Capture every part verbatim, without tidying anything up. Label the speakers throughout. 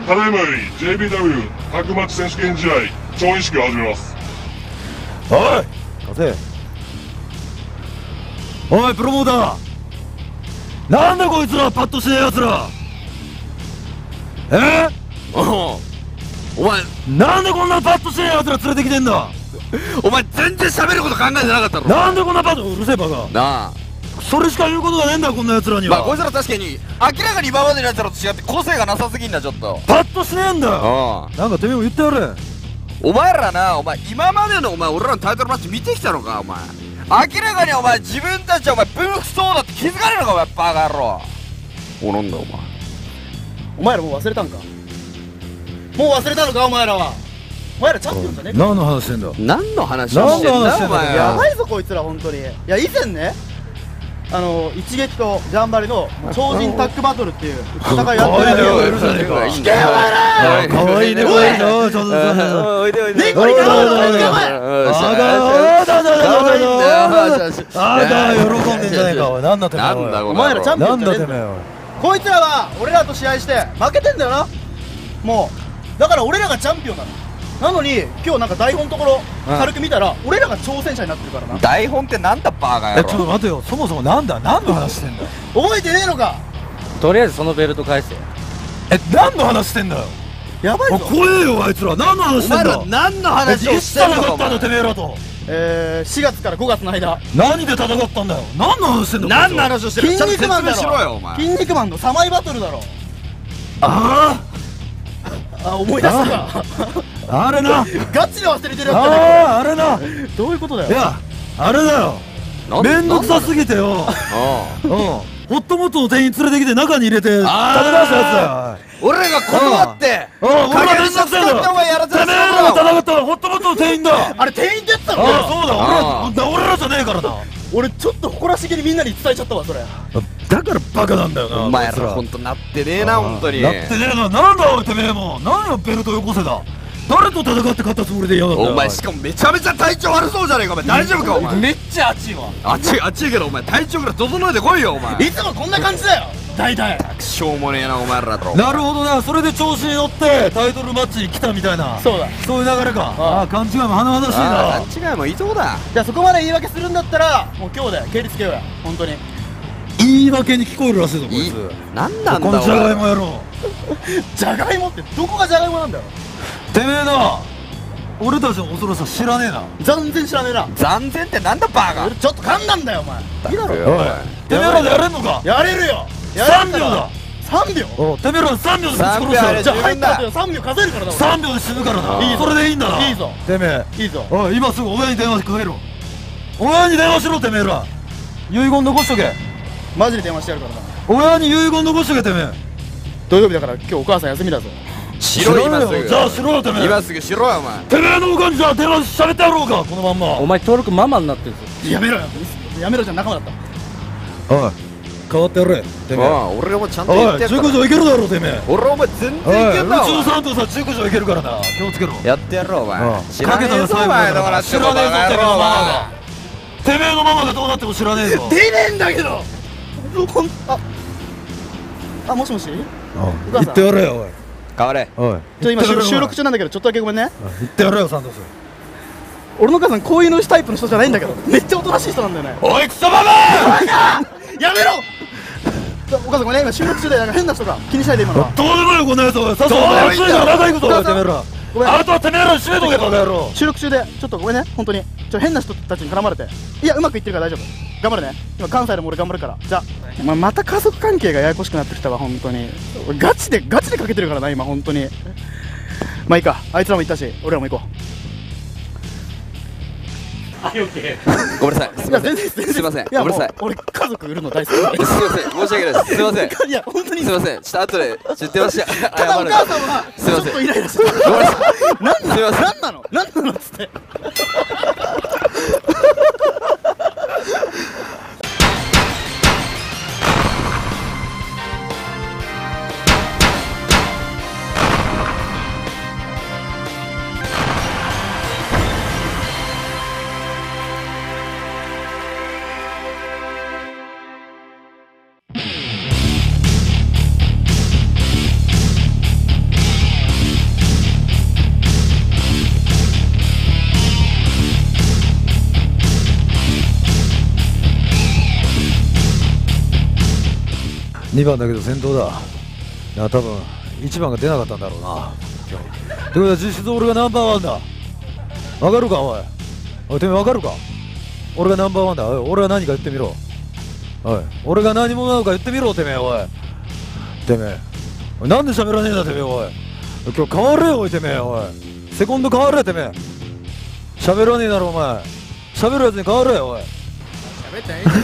Speaker 1: ただいまより ジェイビーダブリュー タッグマッチ選手権試合調印式を始めます。
Speaker 2: おい貸せ。おいプロモーター、なんだこいつらパッとしねえやつら。え
Speaker 3: おお、お前
Speaker 2: なんでこんなパッとしねえやつら連れてきてんだ。
Speaker 3: お前全然喋ること考えてなかったろ。
Speaker 2: なんでこんなパッと、うるせえバカ
Speaker 3: なあ、
Speaker 2: それしか言うことがねえんだこんなやつらには。
Speaker 3: まあこいつら確かに明らかに今までのやつらと違って個性がなさすぎんだ。ちょっと
Speaker 2: パッとしねえんだよ。
Speaker 3: うん、
Speaker 2: なんかてめえも言ってやれ。
Speaker 3: お前らな、お前今までのお前俺らのタイトルマッチ見てきたのか。お前明らかにお前自分たちはお前分不相だって気づかねえのかお前バカ野郎。おなんだお前
Speaker 4: お前らもう忘れたんか。もう忘れたのかお前らは。お前らチャンピオンじゃねえか。
Speaker 2: 何の話してんだ。
Speaker 3: 何の話をしてんだお前
Speaker 4: やばいぞこいつら本当に。いや以前ね、あの一撃とジャンバリの超人タッグバトルっていう戦いやってるんだけど、
Speaker 2: うるさいねか。
Speaker 3: いけよお前ら。
Speaker 2: かわいいねこいつ。ちょっと
Speaker 3: おいでおいで。
Speaker 4: 猫に頼むぞお前。
Speaker 2: あだだだだだだあだ喜んでんじゃねえか。おいなんだてめえ。
Speaker 3: なんだこれ。
Speaker 4: お前らチャンピオ
Speaker 2: な
Speaker 4: ンじゃねえんだよ。
Speaker 2: んだてめえ。
Speaker 4: こいつらは俺らと試合して負けてんだよな。もうだから俺らがチャンピオンなの。なのに今日なんか台本のところ軽く見たら俺らが挑戦者になってるからな。
Speaker 3: 台本ってなんだバカ野郎。
Speaker 2: えちょっと待てよ、そもそもなんだ、何の話してんだ。
Speaker 4: 覚えてねえのか。
Speaker 5: とりあえずそのベルト返せ。
Speaker 2: え何の話してんだよ。
Speaker 4: やばいぞ。
Speaker 2: 怖えよあいつら。何の話
Speaker 3: お
Speaker 2: してんだ。
Speaker 3: 前ら何の話を
Speaker 2: いつ
Speaker 3: してんのかお
Speaker 2: 戦ったんだて
Speaker 3: 前。
Speaker 2: めえらと。
Speaker 4: えー、しがつからごがつの間
Speaker 2: 何で戦ったんだよ。何の話してんだ。
Speaker 3: 何の話をしてる。
Speaker 4: 筋
Speaker 3: ちゃんと説
Speaker 4: 肉マンだ
Speaker 3: 明しろよお
Speaker 4: ろ。
Speaker 3: 前。
Speaker 4: 筋肉マンのサマイバトルだろ。
Speaker 2: あ
Speaker 4: あ思い出したか。
Speaker 2: ああれな。
Speaker 4: ガチで忘れてるやつじゃねえか。
Speaker 2: あああれな。
Speaker 4: どういうことだよ。
Speaker 2: いやあれだよ。
Speaker 3: なん
Speaker 2: めんどくさすぎてよ。
Speaker 3: あ
Speaker 2: うんホットモットの店員連れてきて中に入れて食べ出したやつだよ。
Speaker 3: 俺らが断って
Speaker 2: おい俺がめんどくさいんだよ。
Speaker 3: お前やらせ
Speaker 2: てめえらが戦ったのはホットモットの店員だ。
Speaker 4: あれ店員ってやってたの
Speaker 2: ああ
Speaker 4: か。
Speaker 2: そうだ
Speaker 3: あ
Speaker 2: 俺ら俺らじゃねえからな。
Speaker 4: 俺ちょっと誇らしげにみんなに伝えちゃったわそれ。
Speaker 2: だからバカなんだよな
Speaker 3: お前
Speaker 2: こいつ
Speaker 3: らほんとなってねえなほんとに。
Speaker 2: なってねえな。なんだおいてめえも。何よベルトよこせだ。誰と戦って勝ったつもりで嫌なんだよ。
Speaker 3: お前しかもめちゃめちゃ体調悪そうじゃねえかお前。大丈夫かお前。
Speaker 5: めっちゃ熱いわ。
Speaker 3: あっちいあっちいけどお前体調ぐらい整えてこいよお前。
Speaker 4: いつもこんな感じだよ大体。
Speaker 3: しょうもねえなお前らと。
Speaker 2: なるほどな。それで調子に乗ってタイトルマッチに来たみたいな。
Speaker 4: そうだ。
Speaker 2: そういう流れか。ああ勘違いも甚だしい
Speaker 3: あ
Speaker 2: な。
Speaker 3: あ勘違いもいいとこだ。
Speaker 4: じゃあそこまで言い訳するんだったらもう今日で蹴りつけようや本当に。
Speaker 2: 言い訳に聞こえるらしいぞこい
Speaker 3: いい
Speaker 2: つ。
Speaker 3: なんなんだ
Speaker 2: このじゃがいも
Speaker 3: お
Speaker 2: 野郎。
Speaker 4: じゃがいもってどこがじゃがいもなんだよ。
Speaker 2: てめえな俺たちの恐ろしさ知らねえな。
Speaker 4: 全然知らねえな。
Speaker 3: 残念ってなんだバカ。
Speaker 4: 俺ちょっと噛んだんだよお前。いいだろ。
Speaker 3: おい
Speaker 2: てめえらでやれんのか。
Speaker 4: やれるよ。
Speaker 2: さんびょうだ。
Speaker 4: さんびょう。
Speaker 2: おてめえらさんびょうでぶち殺して
Speaker 3: さんびょうあれ
Speaker 4: じゃあ入った後さんびょう数えるからな。
Speaker 2: さんびょうで死ぬからな。
Speaker 4: いいぞ
Speaker 2: それでいいんだな。
Speaker 4: いいぞ
Speaker 2: てめえ
Speaker 4: いいぞ。
Speaker 2: おい今すぐ親に電話かけろ。親に電話しろてめえら。遺言残しとけ。
Speaker 4: マジで電話してやるからな。
Speaker 2: 親に遺言残しとけてめえ。
Speaker 4: 土曜日だから今日お母さん休みだぞ。
Speaker 3: しろ今すぐ。
Speaker 2: じゃあしろよてめえ。
Speaker 3: 今すぐしろよお前。
Speaker 2: てめえのおかんじゃ電話しゃべってやろうかこのまんま。
Speaker 5: お前登録ママになってるぞ。
Speaker 4: やめろよやめろじゃん仲間だった。
Speaker 2: おい変わってやれてめえ。
Speaker 3: ああ俺もちゃんと言
Speaker 2: おい
Speaker 3: ってやった
Speaker 2: 熟女いけるだろてめえ。
Speaker 3: 俺お前全然いけんだ
Speaker 2: 宇宙
Speaker 3: お前。
Speaker 2: さんとさ熟女いけるからな気をつけろ。
Speaker 3: やってやろうお前。知
Speaker 2: からけた
Speaker 3: ねえぞお
Speaker 2: ら最後
Speaker 3: 前だから
Speaker 2: 知らねえぞてめえのママが。てめえのママがどうなっても知らねえぞ。
Speaker 4: 出ねえんだけど。ほんああもしもし。
Speaker 2: 言ってやれよおい。
Speaker 3: 変われ。
Speaker 2: おい
Speaker 4: ちょ今
Speaker 2: 言ってやれよ
Speaker 4: 収録中なんだけどちょっとだけごめんね。
Speaker 2: 言ってやれよサントス。
Speaker 4: 俺のお母さんこういうのタイプの人じゃないんだけどめっちゃおとなしい人なんだよね。
Speaker 2: おいクソババ
Speaker 4: やめろ。ちょお母さんごめんね今収録中でなんか変な人が気にしないで今のは。
Speaker 2: どうでもいいよこんなやつおい。さっさと
Speaker 3: どうでもいいんだよ
Speaker 2: 仲行くぞおいてめえら。
Speaker 4: ごめん
Speaker 2: あとはてめえらに締めとけバカ野郎。
Speaker 4: 収録中でちょっとごめんね本当にちょ変な人たちに絡まれて。いやうまくいってるから大丈夫頑張るね。今関西でも俺頑張るからじゃあ。お前また家族関係がややこしくなってきたわ本当に。俺ガチでガチでかけてるからな今本当に。まあいいかあいつらも行ったし俺らも行こう。
Speaker 3: ごめんなさい。す
Speaker 4: いや
Speaker 3: いません。
Speaker 4: 全然全然
Speaker 3: すいません。
Speaker 4: いや
Speaker 3: ごめんなさい。
Speaker 4: もう俺家族売るの大好き。
Speaker 3: すいません。申し訳ないです。すいません。
Speaker 4: いや本当に
Speaker 3: すいません。ちょっと後で知ってました。
Speaker 4: ただお母さんは
Speaker 3: すいません
Speaker 4: ちょっとイライラしてた。
Speaker 3: ごめんなさい。
Speaker 4: なん
Speaker 3: すいません
Speaker 4: なんなのなんなのっつって。
Speaker 2: にばんだけど先頭だ。な多分いちばんが出なかったんだろうな今日。ってことは実質俺がナンバーワンだ。わかるかおい。おいてめえわかるか。俺がナンバーワンだ。おい俺が何か言ってみろ。おい俺が何者なのか言ってみろてめえ。おいてめえおいなんで喋らねえんだてめえ。おい今日変われよおいてめえ。おいセコンド変われてめえ。喋らねえだろお前。喋るやつに変われよおい。
Speaker 4: 喋ったらいい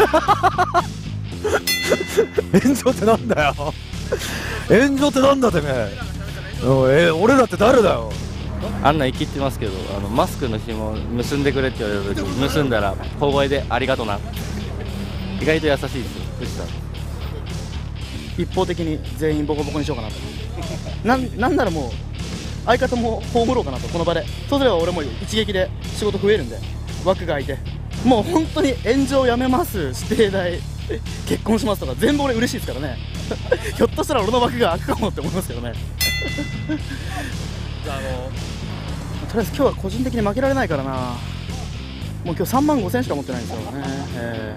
Speaker 4: じゃん
Speaker 2: 炎上ってなんだよ炎上ってなんだてめえ。おいえ俺らって誰だよ。
Speaker 5: あんなん生きってますけど、あのマスクの紐結んでくれって言われるとき結んだら小声でありがとな。意外と優しいですよ藤さん。
Speaker 4: 一方的に全員ボコボコにしようかなとなんなんならもう相方も葬ろうかなとこの場で。そうすれば俺も一撃で仕事増えるんで、枠が空いてもう本当に炎上やめます、指定代結婚しますとか全部俺嬉しいですからねひょっとしたら俺の枠が空くかもって思いますけどねじゃああのとりあえず今日は個人的に負けられないからな。もう今日さんまんごせんしか持ってないんですよね、え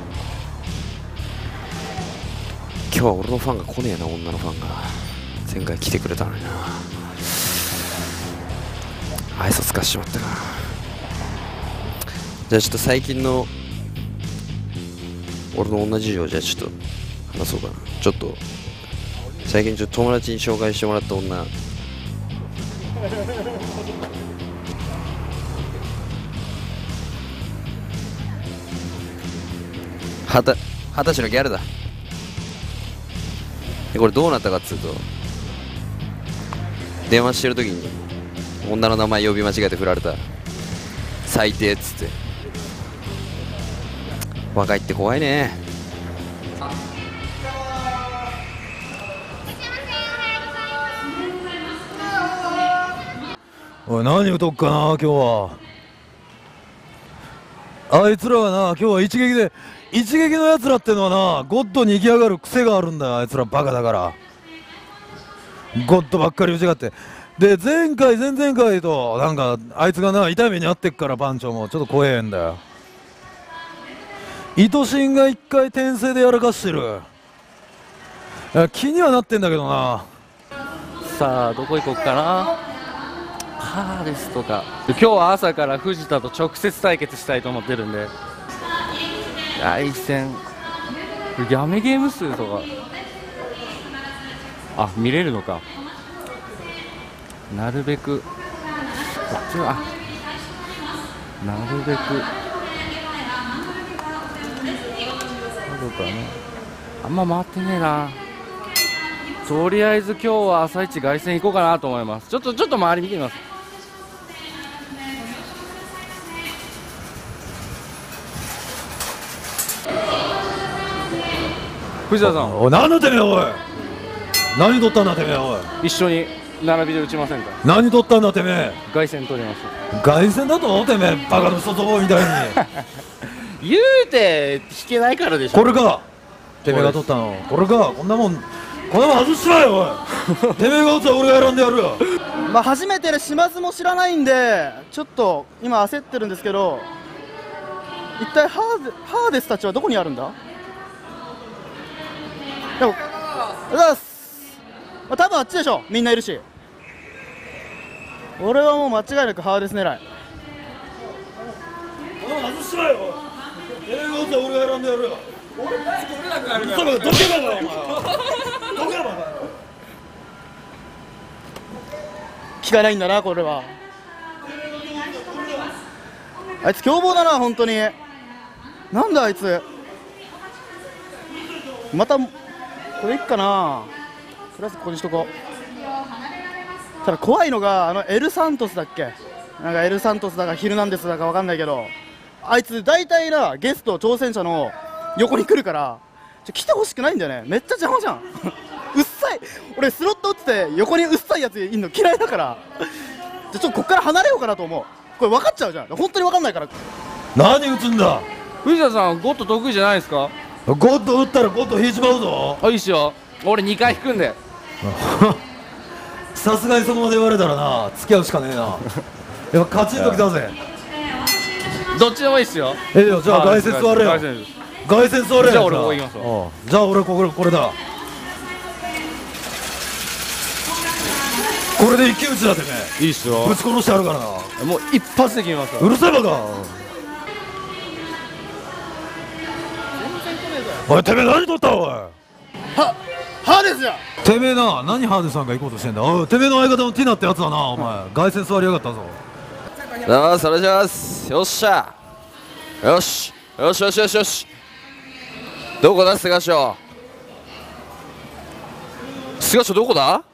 Speaker 3: 今日は俺のファンが来ねえな。女のファンが前回来てくれたのにな。愛想つかしちまったか。じゃあちょっと最近の俺の女事情じゃあちょっと話そうかな。ちょっと最近ちょっと友達に紹介してもらった女、はた二十歳のギャルだ。でこれどうなったかっつうと、電話してる時に女の名前呼び間違えて振られた。最低っつって。若いって怖いね。
Speaker 2: おい何歌おっかな今日は。あいつらはな今日は一撃で一撃のやつらってのはなゴッドに行き上がる癖があるんだよ。あいつらバカだからゴッドばっかり打ちがって。で前回前々回となんかあいつがな痛い目に遭ってっから番長もちょっと怖えんだよ。糸心が一回転生でやらかしてる。いや気にはなってんだけどな。
Speaker 5: さあどこ行こうかな。ハーレスとか今日は朝から藤田と直接対決したいと思ってるんで、第一戦やめゲーム数とかあ見れるのか。なるべくこっちはなるべくどうかね。あんま回ってねえな。とりあえず今日は朝一凱旋行こうかなと思います。ちょっとちょっと周り見てみます。藤田さん
Speaker 2: おい何だてめえおい。何取ったんだてめえおい。
Speaker 5: 一緒に並びで打ちませんか。
Speaker 2: 何取ったんだてめえ。
Speaker 5: 凱旋取ります。
Speaker 2: 凱旋だとてめえバカの外坊みたいに
Speaker 5: 言うて引けないからでしょ。
Speaker 2: これかてめえが取ったの。これかこんなもんこんなもん外しろよおいてめえが打ったら俺が選んでやるよ
Speaker 4: まあ初めてで島津も知らないんでちょっと今焦ってるんですけど、一体ハーデハーデスたちはどこにあるんだ。でもありがとうございます、まあ、多分あっちでしょ。みんないるし俺はもう間違いなくハーデス狙い。
Speaker 2: こんなもん外しろよおいてめえが打ったら俺が選んでやるよ。俺取れなくなるからどけばだよお前どけばだよ。
Speaker 4: 気がないんだなこれは。あいつ凶暴だな本当に。なんだあいつまたこれいっかな。とりあえずここにしとこう。ただ怖いのがあのエルサントスだっけ。なんかエルサントスだかヒルナンデスだかわかんないけど、あいつ大体なゲスト挑戦者の横に来るからちょ来てほしくないんだよね。めっちゃ邪魔じゃんうっさい。俺スロット打ってて横にうっさいやついんの嫌いだからじゃちょっとこっから離れようかなと思う。これ分かっちゃうじゃん。本当に分かんないから。
Speaker 2: 何打つんだ。
Speaker 5: 藤田さんゴッド得意じゃないですか。
Speaker 2: ゴッド打ったらゴッド引いちまうぞ。
Speaker 5: あいいっすよ。俺にかい引くんで
Speaker 2: さすがにそこまで言われたらな付き合うしかねえなやっぱカチンときたぜ。
Speaker 5: どっちでもいいっすよ。
Speaker 2: ええよじゃあ凱旋座れよ。
Speaker 5: 凱旋です。
Speaker 2: 凱旋座れ。
Speaker 5: じゃあ俺ここ行きますわ。
Speaker 2: うんじゃあ俺これこれだ。これで一騎打ちだてめ
Speaker 5: いいっすよ
Speaker 2: え。ぶち殺してやるからな。
Speaker 5: もう一発で決めます
Speaker 2: うるせえバカ。おいてめえ何取ったおい。
Speaker 4: は歯ですよ。
Speaker 2: てめえな、何ハーデさんが行こうとしてんだ。おいてめえの相方のティナってやつはな、お前凱旋座りやがったぞ。
Speaker 3: よしお願いします。よっしゃよしよしよしよしよし。どこだ菅所。菅所どこだ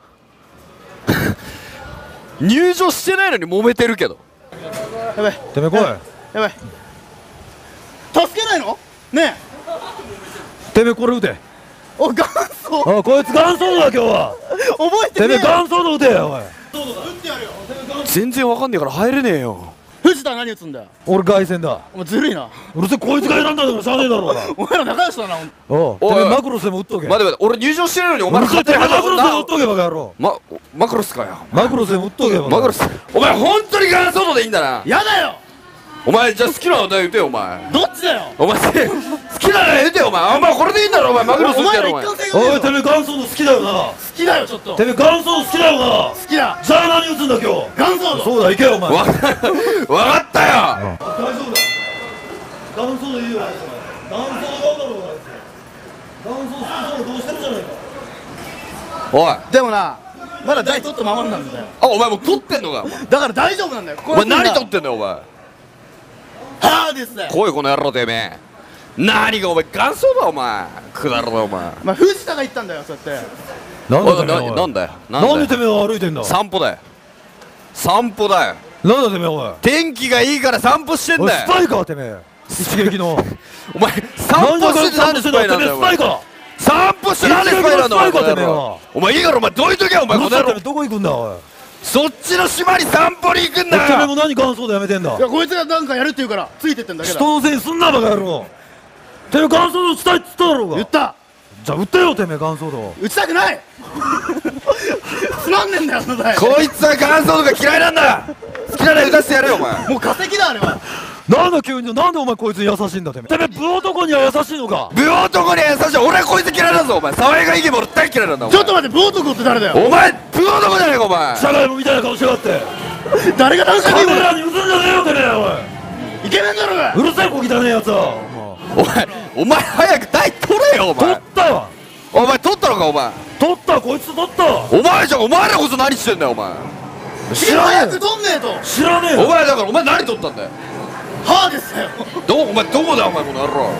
Speaker 3: 入場してないのに揉めてるけど。
Speaker 4: やばい
Speaker 2: てめえ来い。
Speaker 4: やばい。助けないのね
Speaker 2: てめえこれ撃て。
Speaker 4: え。お元祖
Speaker 2: おいこいつ元祖だ今日は。
Speaker 4: 覚えてねえよ。
Speaker 2: てめえ元祖の撃てよおい。
Speaker 4: 打ってやるよ。
Speaker 3: 全然わかんねえから入れねえよ。
Speaker 4: 藤田は何打つんだよ。
Speaker 2: 俺凱旋だ。
Speaker 4: お前ずるいな。
Speaker 2: うるせえこいつが選んだんだからしゃあねえだろうが。
Speaker 4: お前ら仲良しだな。
Speaker 2: おう
Speaker 3: おい
Speaker 2: てめえマクロスでも撃っとけ。
Speaker 3: 待て待て、俺入場してないのにお前ら
Speaker 2: うるせえてめえマクロスでも撃っ
Speaker 3: な
Speaker 2: とけバカ野郎。
Speaker 3: ま、マクロスかよ。
Speaker 2: マクロスでも撃っとけバカ。
Speaker 3: マクロス。お前本当に元祖でいいんだな。
Speaker 4: やだよ。
Speaker 3: お前じゃあ好きなの言うてよお前。
Speaker 4: どっちだよ。
Speaker 3: お前好きなの言うてよお前。お前これでいいんだろお前。マクロス
Speaker 4: お前ら
Speaker 3: ってやろお前。
Speaker 4: 一貫性がねえぞ。
Speaker 2: おいてめえ元祖の好きだよな。
Speaker 4: 好きだよちょっと。
Speaker 2: てめえ元祖の好きだよな。
Speaker 4: 好きだ。
Speaker 2: じゃあ何撃つんだ今日。
Speaker 4: 元祖だ。
Speaker 2: そうだ行けよお前。
Speaker 3: わかわかったよ。
Speaker 2: 大丈夫だ。元祖でいいよあいつ。元祖の顔だろうがあいつ。元祖好きそうどうしてるじゃないか。
Speaker 3: おい。
Speaker 4: でもな、まだ台取ったままなんだよ。
Speaker 3: あお前もう撮ってんのか。お前
Speaker 4: だから大丈夫なんだよ。
Speaker 3: お前何撮
Speaker 4: っ
Speaker 3: ってんだよお前。
Speaker 4: 歯ですね。
Speaker 3: 来いこの野郎てめえ。何がお前元祖だお前。くだらだお前。
Speaker 4: まあ藤田が言ったんだよそうやって。
Speaker 2: なん
Speaker 3: おいな
Speaker 2: だてめえおい。
Speaker 3: なんだよ。
Speaker 2: なんでて
Speaker 3: め
Speaker 2: めえは歩いてんだ。
Speaker 3: 散歩だよ。散歩だよ。
Speaker 2: なんだてめえおい。
Speaker 3: 天気がいいから散歩してん
Speaker 2: おい
Speaker 3: だよ。
Speaker 2: スパイかてめえ。一撃の。
Speaker 3: お前散歩しててなんでスパイなんだよお前。
Speaker 2: スパイか。
Speaker 3: 散歩してなんでスパイなんだお前。
Speaker 2: 一撃のスパイかてめえは
Speaker 3: お前いいからお前どいとけよお前この野郎
Speaker 2: うるさいてめえ。どこ行くんだおい。
Speaker 3: そっちの島に散歩に行くん
Speaker 2: てめえ
Speaker 3: だよ。
Speaker 2: も何元祖でやめてんだ
Speaker 4: い。やこいつがなんかやるって言うからついてってんだけ
Speaker 2: 人
Speaker 4: ど。
Speaker 2: のせいにすんなバカ野郎。てめえ元祖の打ちたいっつっただろうが。
Speaker 4: 言った。
Speaker 2: じゃあ撃ってよてめえ元祖と。
Speaker 4: 打ちたくないつまんねえんだよその台。
Speaker 3: こいつは元祖とか嫌いなんだ。好きなら打たせてやるよお前。
Speaker 4: もう化石だあれは。
Speaker 2: なんだ急になんでお前こいつに優しいんだてめえ。てめえ武男には優しいのか。
Speaker 3: 武男には優しい。俺はこいつ嫌いだぞお前。沢井がいけば俺大嫌いなんだお前。
Speaker 4: ちょっと待って武男って誰だよ。
Speaker 3: お前武男じゃねえかお前。
Speaker 2: 社会もみたいな顔しやがって。
Speaker 4: 誰が男性
Speaker 2: カ
Speaker 4: に言う
Speaker 2: メラに映んじゃねえよてめえおい。
Speaker 4: イケメンだろうが。
Speaker 2: うるさい子汚ねえやつは。
Speaker 3: お前お前早く台取れよお
Speaker 2: 取っ
Speaker 3: 前。
Speaker 2: たわ。
Speaker 3: お前取ったのかお前。
Speaker 2: 取ったこいつ取った。
Speaker 3: お前じゃお前らこそ何してんだよお前。
Speaker 2: 知ら
Speaker 4: 早く
Speaker 2: ねえ。
Speaker 4: 取んねえと。
Speaker 2: 知らねえよ。
Speaker 3: お前だからお前何取ったんだよ。
Speaker 4: 歯ですよ。
Speaker 3: どこお前どこだよお前この野郎。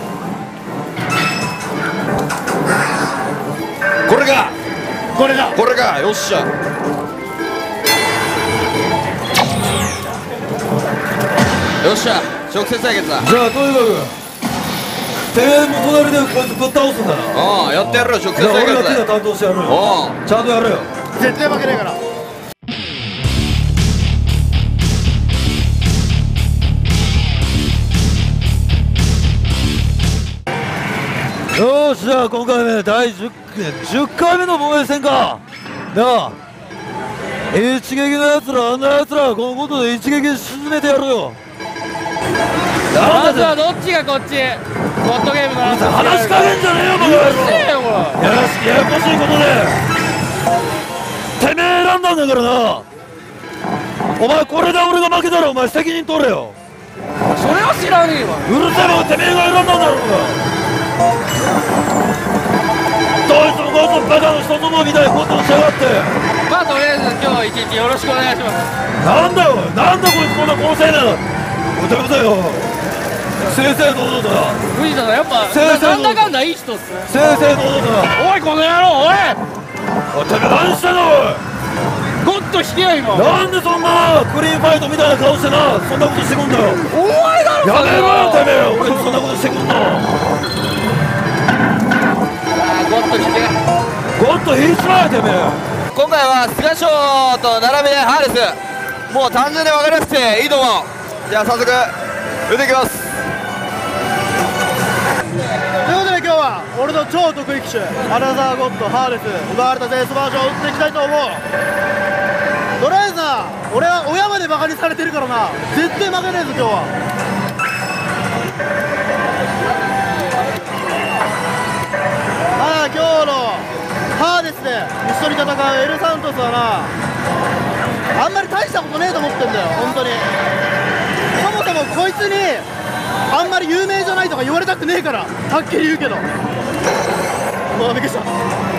Speaker 3: これか
Speaker 4: これだ。
Speaker 3: これかよっしゃ。よっしゃ直接対決だ。
Speaker 2: じゃあとにかくてめえも隣でこいつぶっ倒すんだな。
Speaker 3: ああやってやるよ直接
Speaker 2: じゃあ
Speaker 3: 対
Speaker 2: 俺がティナ
Speaker 3: 決だ。
Speaker 2: 担当してやるよ。
Speaker 3: お
Speaker 2: ちゃんとやれよ。
Speaker 4: 絶対負けねえから。
Speaker 2: よーしじゃあ今回目だいじゅっかいめの防衛戦かなあ。一撃のやつらあんなやつらこのことで一撃で沈めてやるよ。
Speaker 5: まずはどっちがこっちゴッドゲームの話
Speaker 2: 話しかけんじゃねえよバカ野郎。
Speaker 5: せえよこれ。
Speaker 2: やらしややこしいことでてめえ選んだんだからな。お前これで俺が負けたらお前責任取れよ。
Speaker 5: それは知らねえわ。
Speaker 2: うるせえもんてめえが選んだんだろうが。どいつもこいつもバカの一つもみたいなことをしやがって。
Speaker 5: まあとりあえず今日一日よろしくお願いします。
Speaker 2: なんだよなんだこいつこんな高青年だ。うたうたよ正々堂々だ。
Speaker 5: 藤田さんやっぱ
Speaker 2: 先生
Speaker 5: なんだかんだいい人っすね。
Speaker 2: 正々堂々だ。
Speaker 5: おいこの野郎おい
Speaker 2: おいてめえ何してんの
Speaker 5: ゴッド引けよ今。
Speaker 2: おい。なんでそんなクリーンファイトみたいな顔してなそんなことしてくんだよ。
Speaker 5: お前だろ
Speaker 2: やめろよてめえ俺にそんなことしてくんの。
Speaker 5: あーゴッド引け。
Speaker 2: ゴッと引いちまえてめえ。
Speaker 3: 今回は菅賞と並びでハーレス。もう単純で分かりやすくていいと思う。じゃあ早速打っていきます。
Speaker 4: ということで今日は俺の超得意機種アナザーゴッドハーレス奪われたゼウスバージョンを打っていきたいと思う。とりあえずな俺は親までバカにされてるからな絶対負けねえぞ今日は。 一緒に戦うエルサントスはな、あんまり大したことねえと思ってんだよ本当に。そもそもこいつにあんまり有名じゃないとか言われたくねえから、はっきり言うけど。うわ、びっくりした。よ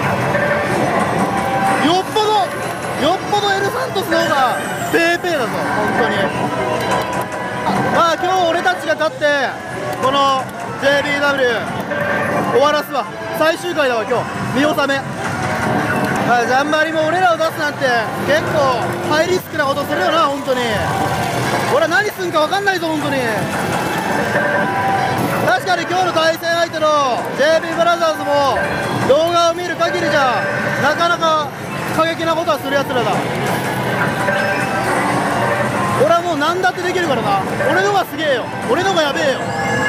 Speaker 4: っぽどよっぽどエルサントスの方がペーペーだぞ本当に。まあ今日俺たちが勝ってこの ジェイビーダブリュー 終わらすわ。最終回だわ今日、見納め。まあジャンバリも俺らを出すなんて結構ハイリスクなことするよな本当に。俺は何すんか分かんないぞ本当に。確かに今日の対戦相手の ジェイビー ブラザーズも動画を見る限りじゃなかなか過激なことはするやつらだ。俺はもう何だってできるからな。俺のがすげえよ、俺のがやべえよ。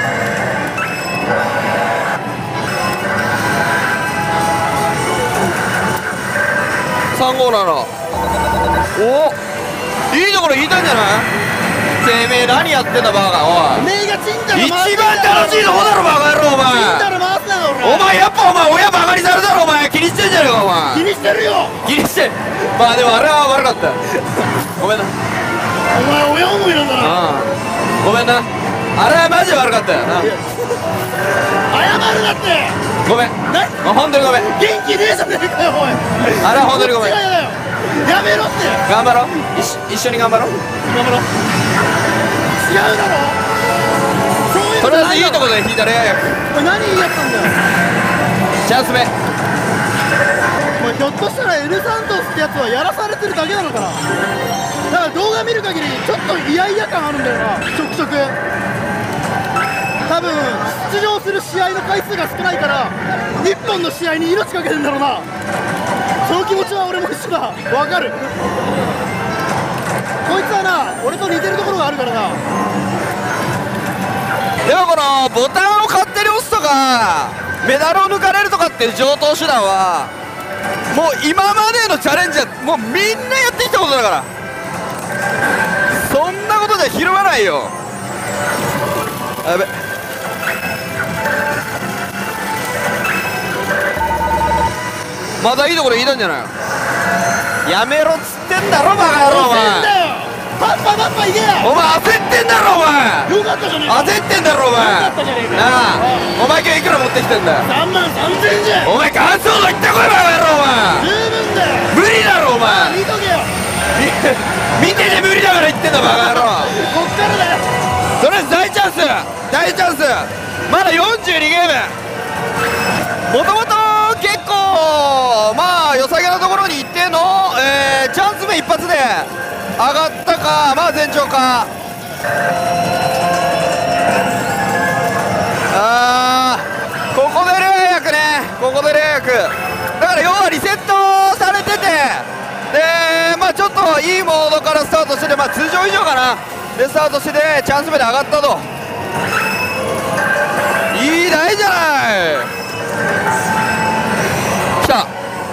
Speaker 3: さんごーなな。おいいところ引いたんじゃない。てめえ何やってんだバカ。おい、
Speaker 4: 目がチンタラ
Speaker 3: 一
Speaker 4: 回す
Speaker 3: 番楽しいとこだろバカ野郎お前。
Speaker 4: チンタラ回すなよ俺。
Speaker 3: お前やっぱお前親バカにされたろお前。気にしてんじゃねえかお前。
Speaker 4: 気にしてるよ。
Speaker 3: 気にしてまあでもあれは悪かった。ごめんな。
Speaker 4: お前親思いなんだな。
Speaker 3: ああごめんな、あれはマジで悪かったよな。
Speaker 4: 謝るなって。
Speaker 3: ごめん
Speaker 4: な
Speaker 3: あ本当にごめん。
Speaker 4: 元気ねえじゃねえかよおい。
Speaker 3: あれは本当にごめん。
Speaker 4: こっちが嫌だよ。やめろって。
Speaker 3: 頑張ろう、一緒一緒に頑張ろう。
Speaker 4: 頑張ろう。違うだろ。そういう
Speaker 3: とりあえずいいと
Speaker 4: こ。
Speaker 3: こで引いたらや
Speaker 4: お前何言いやったんだよ。
Speaker 3: チャンス目。
Speaker 4: お前ひょっとしたらエルサントスってやつはやらされてるだけなのかな。だから動画見る限りちょっと嫌々感あるんだよな、ちょくちょく。多分出場する試合の回数が少ないから日本の試合に命かけてんだろうな。その気持ちは俺も一緒だ、わかる。こいつはな俺と似てるところがあるからな。
Speaker 3: でもこのボタンを勝手に押すとかメダルを抜かれるとかっていう上等手段はもう今までのチャレンジはもうみんなやってきたことだから、そんなことじゃひるまないよ。やべまたいいところ引いたんじゃないの。やめろっつってんだろバカ野郎お前。
Speaker 4: 焦んだよ。パッパパッパいけや。
Speaker 3: お前焦ってんだろお前。
Speaker 4: よかったじゃねえか。
Speaker 3: 焦ってんだろお前。
Speaker 4: よかったじゃねえか。
Speaker 3: なあお前今日いくら持ってきてんだよ。
Speaker 4: さんまんさんぜんえんじゃん。
Speaker 3: お前感想度言ってこいバカ野郎お前。
Speaker 4: 十分だよ。
Speaker 3: 無理だろお前。
Speaker 4: 見とけよ。
Speaker 3: 見てて無理だから言ってんだバカ野郎。
Speaker 4: こっからだよ。
Speaker 3: とりあえず大チャンス大チャンス。まだよんじゅうにゲーム。もともと結構まあ良さげなところに行っての、えー、チャンス目一発で上がったか、まあ前兆か。あーここでレア役ね、ここでレア役だから要はリセットされてて、でまあちょっといいモードからスタートしてて、まあ通常以上かなでスタートしててチャンス目で上がったと。いい台じゃない。来た。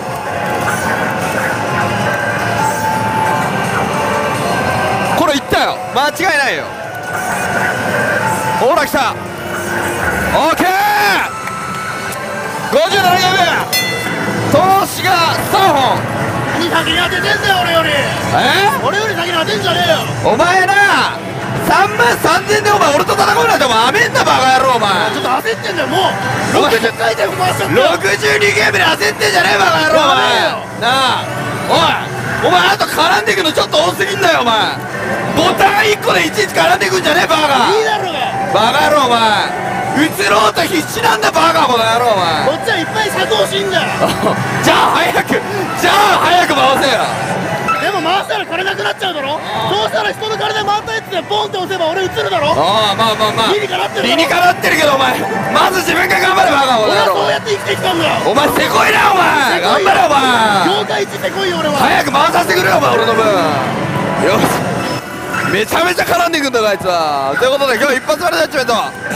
Speaker 3: これいったよ、間違いないよ。ほら来た。オーケーごじゅうななゲーム投資がさんぼん。
Speaker 4: 何先に当ててんだよ俺より。
Speaker 3: え
Speaker 4: 俺より先に当てんじゃねえよ。
Speaker 3: お前なさんまんさんぜんでお前俺と戦うなんてお前アメんだバカ野郎お前。
Speaker 4: ちょっと焦ってんだよもう。ろくじゅっかい転回しちゃったよ。
Speaker 3: ろくじゅうにゲームで焦ってんじゃねえバカ野郎お前
Speaker 4: や
Speaker 3: なあ。おいお前あと絡んでいくのちょっと多すぎんだよお前。ボタンいっこでいちいち絡んでいくんじゃねえバカ。
Speaker 4: いいだろうが。
Speaker 3: バカ野郎お前移ろうと必死なんだバカこの野郎お前。
Speaker 4: こっちはいっぱい佐藤しんだよ。
Speaker 3: じゃあ早くじゃあ早く回せよ。
Speaker 4: でも回したら金なくなっちゃうだろ。そうしたら人の体回ったやつでポンって押せば俺映るだろ。
Speaker 3: ああまあまあまあ
Speaker 4: 理にかなってるだろ。
Speaker 3: 理にかなってるけどお前まず自分が頑張れバカこの
Speaker 4: 俺は
Speaker 3: 野郎。
Speaker 4: そうやって生きてきたんだよ。
Speaker 3: お前せこいなお前頑張れお前。
Speaker 4: 業界一せこいよ俺は。
Speaker 3: 早く回させてくれよお前俺の分。よしめちゃめちゃ絡んでいくんだよあいつは。ということで今日一発目のジャッジメント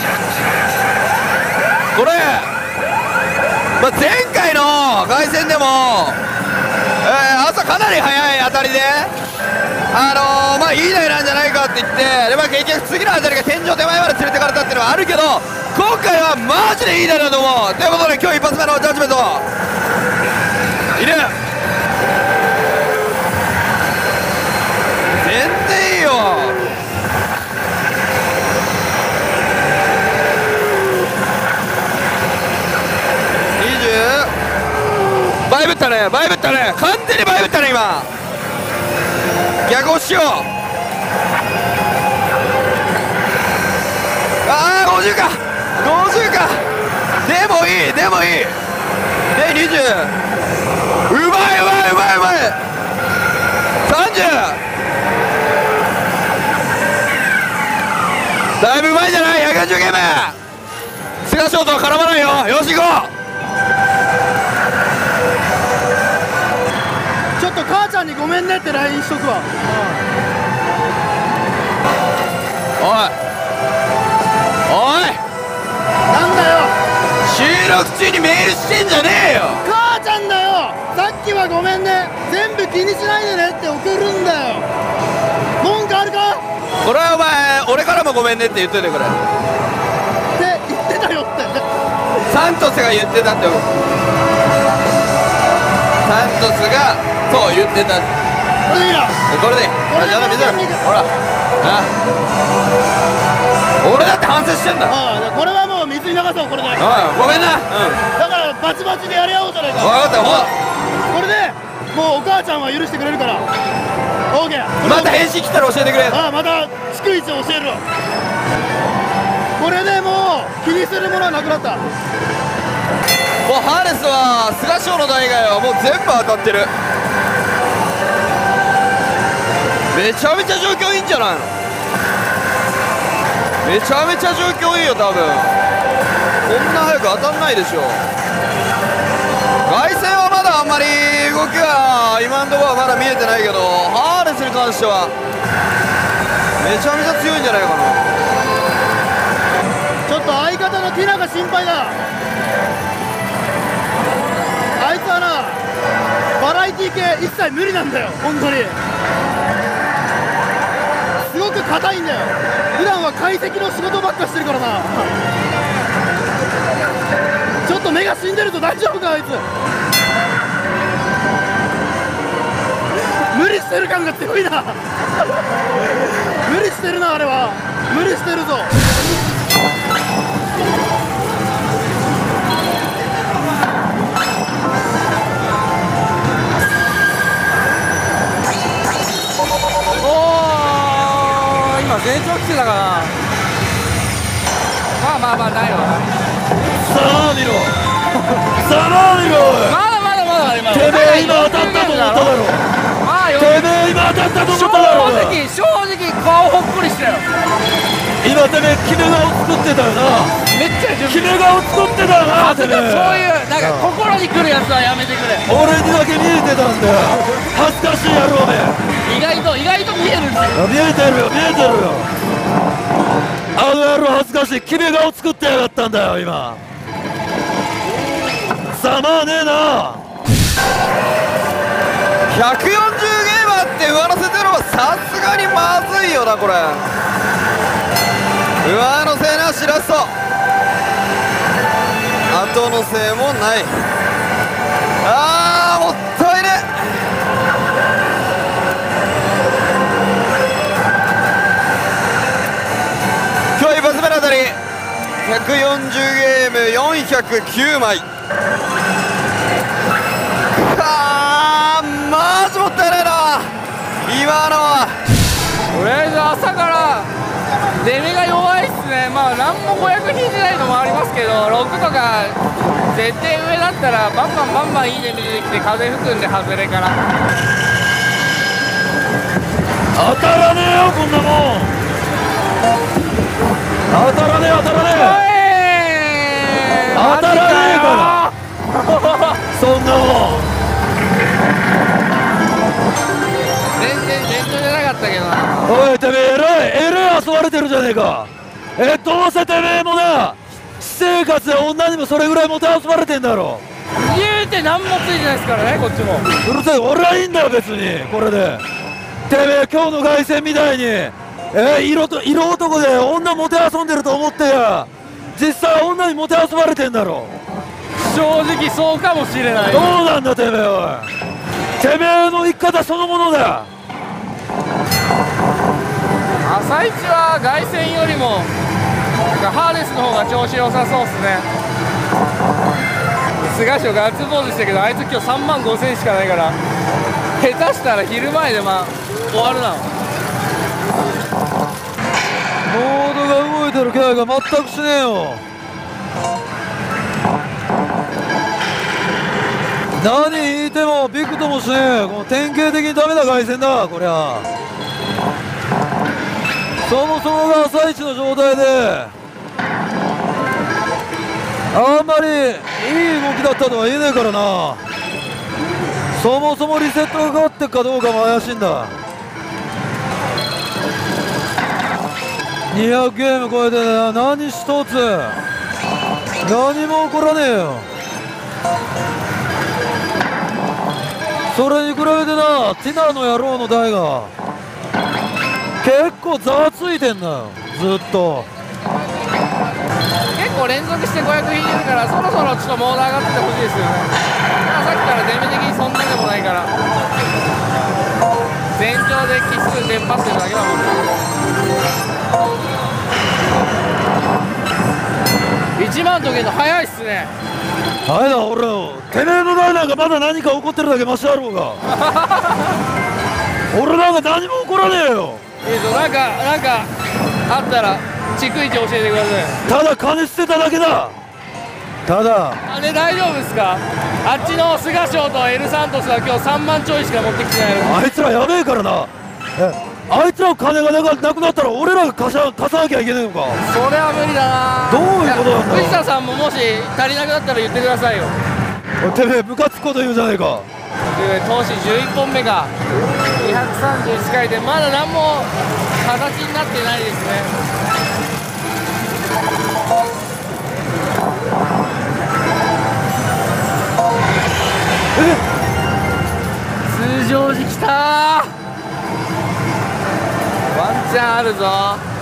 Speaker 3: これ、まあ、前回の凱旋でも、えー、朝かなり早い当たりであのー、まあいい台なんじゃないかって言ってで、まあ、結局次の当たりが天井手前まで連れてかれたっていうのはあるけど今回はマジでいい台だと思う。ということで今日一発目のジャッジメントいるバイブったねバイブったね完全にバイブったね今逆押ししようああごじゅうかごじゅうかでもいいでもいいでにじゅううまいうまいうまいうまいさんじゅうだいぶうまいんじゃないひゃくよんじゅうゲーム菅翔とは絡まないよよし行こ
Speaker 4: うちょっと母ちゃんにごめんねって ライン しとくわ、
Speaker 3: おいおい
Speaker 4: なんだよ
Speaker 3: 収録中にメールしてんじゃねえよ
Speaker 4: 母ちゃんだよさっきはごめんね全部気にしないでねって送るんだよ文句あるか
Speaker 3: これはお前俺からもごめんねって言っといてくれ
Speaker 4: って言ってたよって
Speaker 3: サントスが言ってたってサントスがそう言ってた
Speaker 4: これでいいな
Speaker 3: これでいいあじゃあ見せろほらあ俺だって反省してんだ
Speaker 4: ああこれはもう水に流そうこれでだか
Speaker 3: おいごめんなうん
Speaker 4: らバチバチでやり合おうじゃないか
Speaker 3: 分かったほら
Speaker 4: これでもうお母ちゃんは許してくれるからオーケー
Speaker 3: また返信来たら教えてくれ
Speaker 4: ああまた逐一教えるわこれでもう気にするものはなくなった
Speaker 3: もうハーネスは菅翔の台以外はもう全部当たってるめちゃめちゃ状況いいんじゃないのめちゃめちゃ状況いいよ多分こんな早く当たんないでしょ凱旋はまだあんまり動きは今のところはまだ見えてないけどハーネスに関してはめちゃめちゃ強いんじゃないかな
Speaker 4: ちょっと相方のティナが心配だあいつはなバラエティ系一切無理なんだよ本当にすごく硬いんだよ普段は解析の仕事ばっかしてるからなちょっと目が死んでるぞ大丈夫かあいつ無理してる感が強いな無理してるなあれは無理してるぞ
Speaker 5: 前兆来てたかなまあまあまあないわ
Speaker 2: さあ見ろさあ見ろ
Speaker 5: まだまだまだ今
Speaker 2: てめえ今当たったと思っただろ
Speaker 5: まあよ
Speaker 2: てめえ今当たったと思っただろ
Speaker 5: 正直正直顔ほっこりしたよ
Speaker 2: 今てめえ決め顔作ってたよな
Speaker 5: めっちゃ
Speaker 2: 決め顔作ってたよなてめえ
Speaker 5: そういうなんか心に来るやつはやめてくれ
Speaker 2: 俺にだけ見えてたんだよ恥ずかしい野郎め
Speaker 5: 意外と意外と見えるんですよ
Speaker 2: 見えてるよ見えてるよあの野郎恥ずかしい決め顔作ってやがったんだよ今さまあねえな
Speaker 3: ひゃくよんじゅうゲームあって上乗せてるのはさすがにまずいよなこれ上乗せなしラスト後乗せもないあーもったいね今日一発目のあたりひゃくよんじゅうゲームよんひゃくきゅうまいあーマジもったいないな今のは
Speaker 5: とりあえず朝から出目が弱いっすねまあ何もごひゃく引いてないのもありますけどろくとか絶対上だったらバンバンバンバンいい出目出てきて風吹くんで外れから
Speaker 2: 当たらねえよこんなもん当たらねえ当たらねえ当たらねえからそんなもん
Speaker 5: 全然順調じゃなかったけどな
Speaker 2: おいてめええらいえらい遊ばれてるじゃねえかえどうせてめえもな私生活で女にもそれぐらいもてあそばれてんだろ
Speaker 5: 言うて何もついてないですからねこっちも
Speaker 2: うるせえ俺はいいんだよ別にこれでてめえ今日の凱旋みたいにえ色と色男で女もてあそんでると思ってや実際女にもてあそばれてんだろ
Speaker 5: 正直そうかもしれない
Speaker 2: どうなんだてめえおいてめえの生き方そのものだ
Speaker 5: 朝一は凱旋よりもハーネスの方が調子良さそうっすね菅賞ガッツポーズしたけど、あいつ今日さんまんごせんしかないから、下手したら昼前でまあ終わるな。
Speaker 2: モードが動いてる気配が全くしねえよ。何引いてもびくともしねえ。この典型的にダメな回線だこりゃ。そもそもが朝一の状態であんまりいい動きだったとは言えねえからな。そもそもリセットがかかってっかどうかも怪しいんだ。にひゃくゲーム超えてな、何一つ何も起こらねえよ。それに比べてな、ティナの野郎の台が結構ざわついてんだよ、ずっと。
Speaker 5: 結構連続してごひゃく引いてるから、そろそろちょっとモード上がっててほしいですよね。まあさっきからデメ的にそんなでもないから、前兆で奇数テンパってるだけだもんね。いちまんとけど早いっすね。
Speaker 2: はいだ俺よ、てめえの台なんかまだ何か起こってるだけマシだろうが俺なんか何も起こらねえよ。
Speaker 5: いいぞ、なんかなんかあったら逐一教えてください。
Speaker 2: ただ金捨てただけだ。ただ
Speaker 5: あれ大丈夫ですか？あっちの菅賞とエルサントスは今日さんまんちょいしか持ってきてないの。
Speaker 2: あいつらやべえからな。えあいつらの金がなかなくなったら俺らが貸さ貸さなきゃいけないのか。
Speaker 5: それは無理だな。
Speaker 2: どういうことなんだ。
Speaker 5: 藤田さんももし足りなくなったら言ってくださいよ。
Speaker 2: おいてめえムカつくこと言うじゃねえか。
Speaker 5: という投資じゅういっぽんめかにひゃくさんじゅういち回でまだ何も形になってないですね。通常時きたー。ワンチャンあるぞ。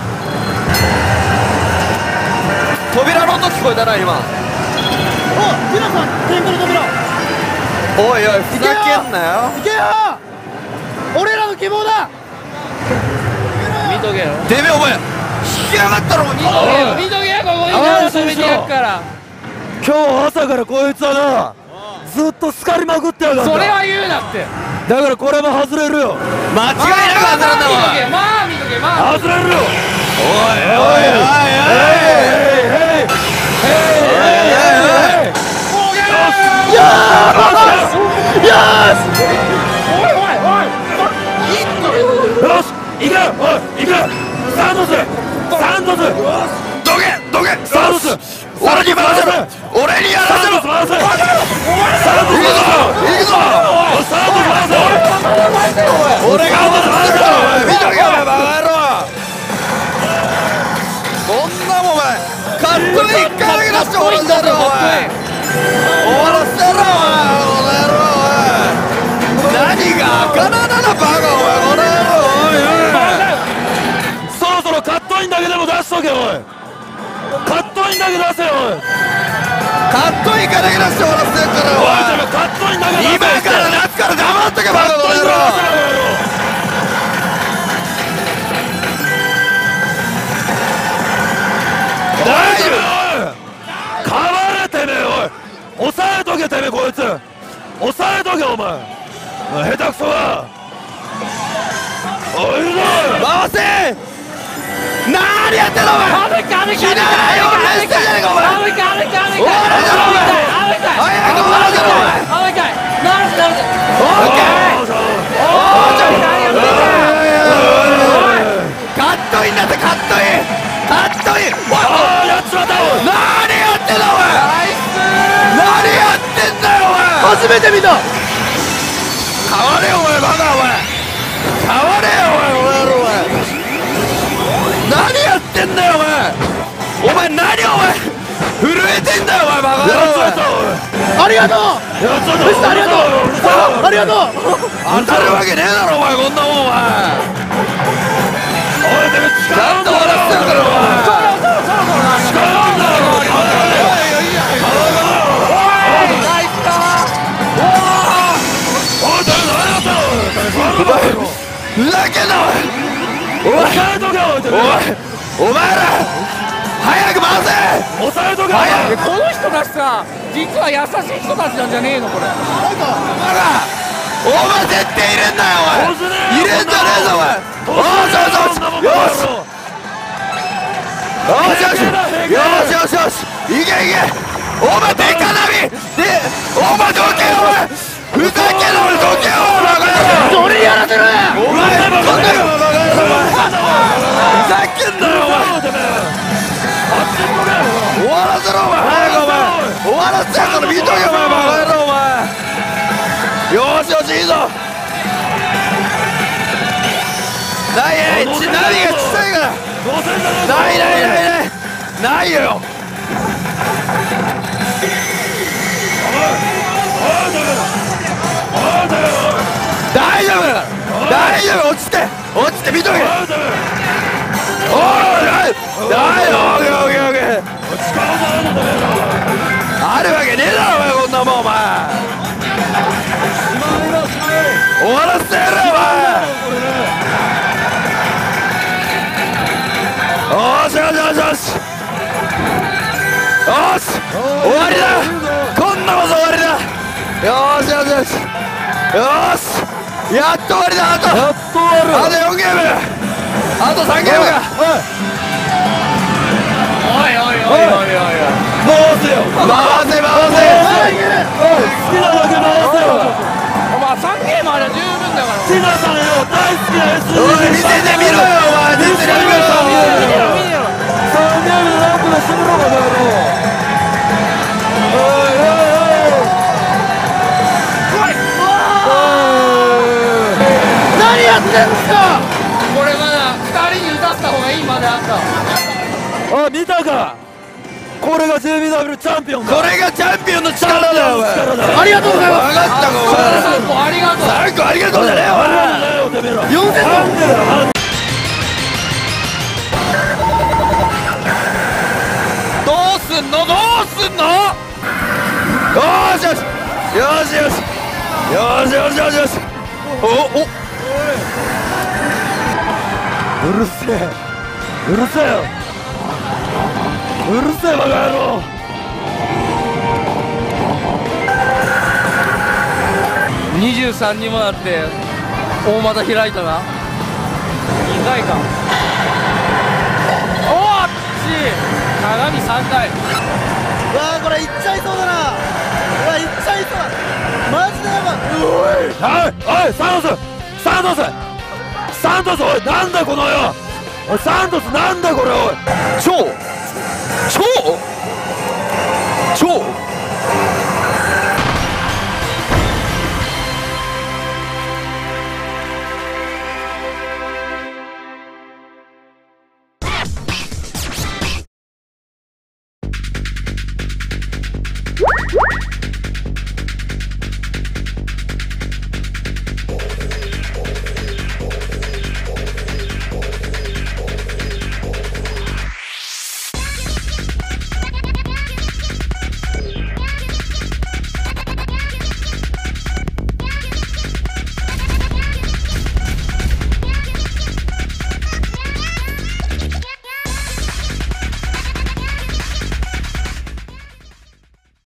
Speaker 3: 扉の音聞こえたな今。
Speaker 4: お皆さん天狗の扉
Speaker 3: おいおいふざけんなよ。
Speaker 4: 行けよ。俺らの希望だ。
Speaker 5: 見とけよ
Speaker 3: てめえお前引きやがったろ。
Speaker 5: 見とけよ見とけよ。ここに何を止めてやっから。
Speaker 2: 今日朝からこいつはなずっとスカりまくってやがるんだ。
Speaker 5: それは言うなって。
Speaker 2: だからこれも外れるよ。
Speaker 3: 間違いなく当たるんだわ。
Speaker 5: まあ見とけまあ見とけまあ。
Speaker 2: 外れるよ。
Speaker 3: おいおいおいおい
Speaker 2: よし行けよ。おい行けよ。サントスサントス
Speaker 3: どけどけ
Speaker 2: サントス
Speaker 3: 俺に回せろ。俺にやらせろ。
Speaker 2: 回せ。
Speaker 3: 行くぞ行くぞ。俺が回せろ。見とけよお前バカ野郎。こんなもんお前カットインいっかいだけ出して終わらせろお前。終わらせろお前この野郎おい。何が赤なだなバカお前この野郎おいおい。
Speaker 2: そろそろカットインだけでも出しとけおい。カットインだけ出せよおい。
Speaker 3: カットインかだけ出して終わらせてんからお
Speaker 2: おいてめえカットインだけ出せ。
Speaker 3: 前。今から夏から黙っとけバカこの野郎。大丈夫。
Speaker 2: 変われてめえおい。抑えとけてめえこいつ。抑えとけお前。おい下手くそだ。おいいるぞ。
Speaker 3: 回せ。何やってんのお前。
Speaker 5: 歩け歩け歩け
Speaker 3: 気長いよ俺してんじゃねえかお前。
Speaker 5: 歩け歩け歩け
Speaker 3: 終わらせろお前。早く終わらせろお前。
Speaker 5: 歩けなるなる
Speaker 3: オッケー。カットインだってカットインカットイン。
Speaker 2: ああやっちまったおい。
Speaker 3: 何やってんだお前。何やってんだよお前。
Speaker 4: 初めて見た。
Speaker 3: 変われよお前バカお前。変われよお前お前お前。何やってんだよお前。お前何お前震えてんだよお前バカ野郎。
Speaker 2: やっちまったおい。
Speaker 4: ありがとう。
Speaker 2: やっちまった。
Speaker 4: 藤田ありがとう。ありがとう。
Speaker 3: 当たるわけねえだろお前こんなもんお前。
Speaker 2: おいてめえ
Speaker 3: ちゃんと終わらせてるからお前。ふざけんなおい。おいお前ら早く回せ
Speaker 2: 抑えとけ。
Speaker 5: えこの人たちさ実は優しい人たちなんじゃねえのこれ。
Speaker 3: バカお前絶対入れんなよお前入れんじゃねえぞお前おーよしよしよしよしよしよしよしいけいけお前デカナビでお前どけよお前ふざけんなお前どけよお前バカ野郎俺やらせろよお前どけよバカ野郎お前ふざけんなよお前終わらせろお前早くお前終わらせやから見とけお前バカ野郎お前よーしよしいいぞないないち何が小さいからないないないないないよ大丈夫だ大丈夫落ちて落ちて見とけおい大丈夫オッケーオッケーオッケーあるわけねえだろお前こんなもんお前終わらせてやるよお前よしよしよしよしよし終わりだこんなこと終わりだよしよしよしよしやっと終わりだあと
Speaker 2: やっと終わる。
Speaker 3: あとよんゲームあとさんゲームか
Speaker 5: おいおいおいおいおい
Speaker 2: 回せよ。
Speaker 3: 回せ回せ
Speaker 2: 好きなだけ回せよ。
Speaker 5: お前さんゲームあれば十分だから
Speaker 2: 好きなさんよ大好きな エスディー
Speaker 3: おい見せてみろよお前実力
Speaker 5: 見てろ見てろ
Speaker 2: さんゲームでなんとかしてみろかだよ。おいおい
Speaker 4: 何やってんすか
Speaker 5: これまだふたりに歌った方がいいまであった
Speaker 2: おい。あ見たか。これが ジェイビーダブリュー チャンピオンだ。
Speaker 3: これがチャンピオンの力だよお前
Speaker 2: 力だ。
Speaker 4: ありがとうございます
Speaker 3: 分かったかお前
Speaker 5: さんこありがとう
Speaker 3: さんこありがとうじゃねえよお前
Speaker 2: なんだよてめえら。
Speaker 4: よんせん
Speaker 2: なんでだよ。
Speaker 3: どうすんのどうすんのよーしよしよしよしよしよしよしよしおお
Speaker 2: うるせえうるせえようるせえバカ野郎。
Speaker 5: にじゅうさんにもなって大股開いたなにかいかおーっち鏡さんかいう
Speaker 4: わーこれいっちゃいそうだなうわいっちゃいそうだマジでやばい
Speaker 2: おいおいサントスサントスサントスおいなんだこのよおいサントスなんだこれおい
Speaker 3: 超超超